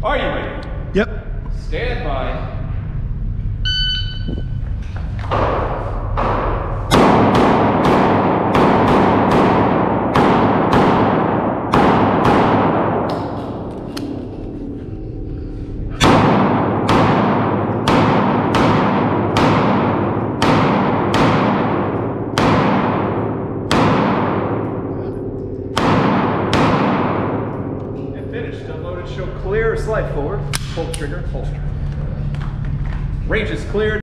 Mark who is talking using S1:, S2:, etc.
S1: Are you ready?
S2: Yep.
S1: Stand by. Finished. Unloaded, show clear, slide forward, pull the trigger, holster. Range is cleared.